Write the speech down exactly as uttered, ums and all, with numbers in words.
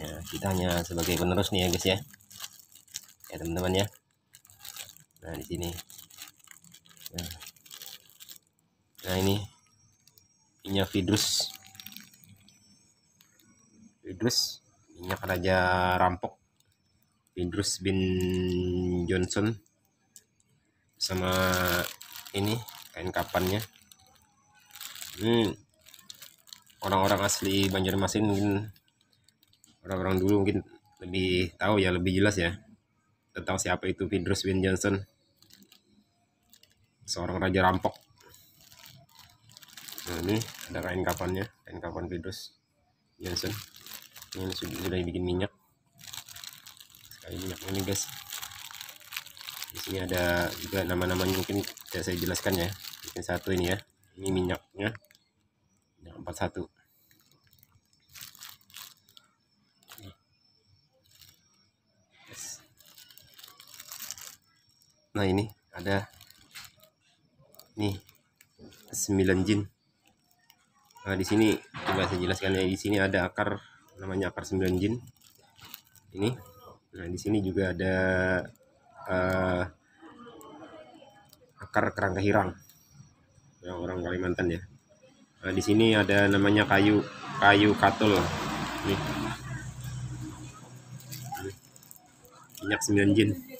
Ya, kita hanya sebagai penerus nih ya guys ya, ya teman-teman ya. Nah di sini, nah, nah ini minyak Vidrus, Vidrus minyak Raja Rampok, Vidrus bin Johnson, sama ini kain kapannya. Ini orang-orang asli Banjarmasin, mungkin orang-orang dulu mungkin lebih tahu ya, lebih jelas ya tentang siapa itu Vidrus bin Johnson, seorang raja rampok. Nah ini ada kain kapannya, kain kapan Vidrus Johnson. Ini sudah, sudah dibikin minyak. Sekali minyak ini guys. Di sini ada juga nama-namanya, mungkin tidak saya jelaskan ya. Ini satu ini ya. Ini minyaknya, minyak empat puluh satu. Nah ini ada nih sembilan jin. Nah di sini coba saya jelaskan ya. Di sini ada akar, namanya akar sembilan jin. Ini. Nah di sini juga ada uh, akar kerangka hirang, yang orang Kalimantan ya. Nah di sini ada namanya kayu kayu katul. Nih. Minyak sembilan jin.